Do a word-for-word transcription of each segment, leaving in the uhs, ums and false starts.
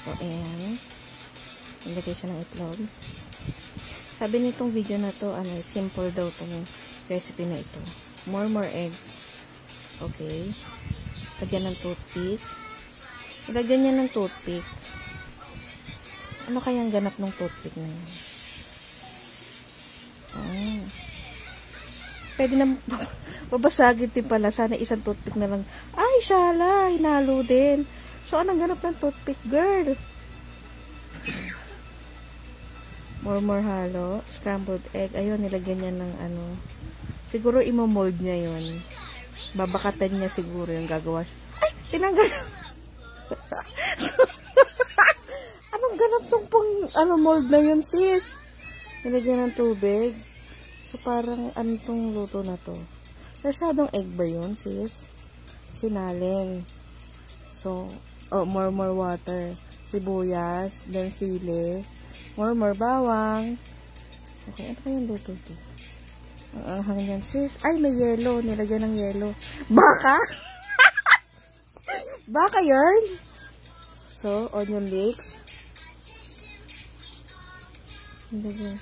So, ayan. Nilagay siya ng itlog. Sabi nitong video na to, ano, simple daw tong recipe na ito. More, more eggs. Okay. Lagyan ng toothpick. Lagyan niya ng toothpick. Ano kayang ganap ng toothpick na yun? Ah. Pwede na babasagin din pala. Sana isang toothpick na lang. Ay, shala. Hinalo din. So, anong ganap ng toothpick, girl? More, more halo. Scrambled egg. Ayun, nilagyan niya ng ano. Siguro, imo-mold niya yun. Babakatan niya siguro yung gagawa siya. Ay, tinanggal. Anong ganap tong pang, ano, mold na yun, sis? Nilagyan ng tubig. So, parang, ano tong luto na to? Masyadong egg ba yun, sis? Sinalin. So, oh, more, more water. Sibuyas, then sili. More, more bawang. Okay, ano kayang luto to? Ang anghang yan, sis. Ay, may yelo. Nilagyan ng yelo. Baka? Baka yarn? So, onion leeks. Nilagyan.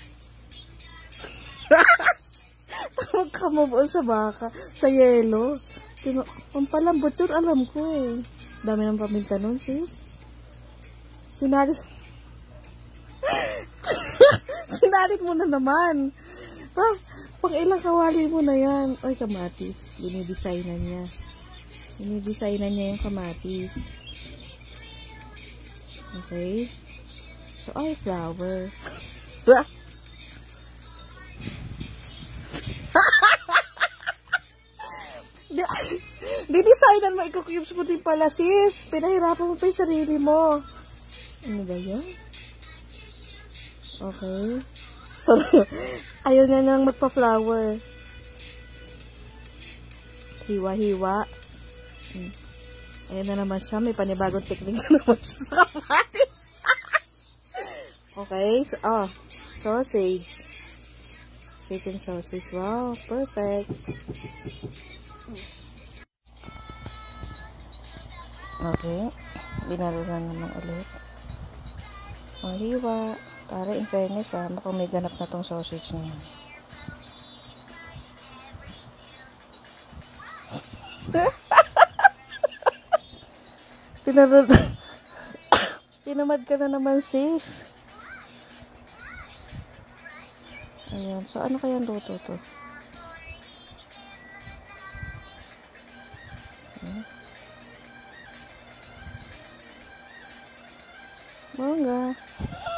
Tawag ka mo sa baka. Sa yelo. Pampalambot yun, alam ko eh. Dami ng paminta nun, sis. Sinalit. Sinalit mo na naman. Pa, pang ilang kawali mo na yan. Oy, kamatis. Dinidesignan niya. Dinidesignan niya yung kamatis. Okay. So, ay, flour. Didesignan mo, iko-cubes mo din pala, sis. Pinahirapan mo pa yung sarili mo. Ano ba yan? Okay. So, ayaw na nang magpa-flour. Hiwa-hiwa. Hmm. Ayan na naman siya. May panibagong technique na naman siya sa kamatis. Okay. So, oh. Sausage. Chicken sausage. Wow. Perfect. Okay. Binaluran naman ulit. O, hiwa. Para in fairness ha, mukhang may ganap na tong sausage niya. Tinamad. Tinamad ka na naman, sis. Ayan. So, ano kayang luto to? Hmm. Bongga.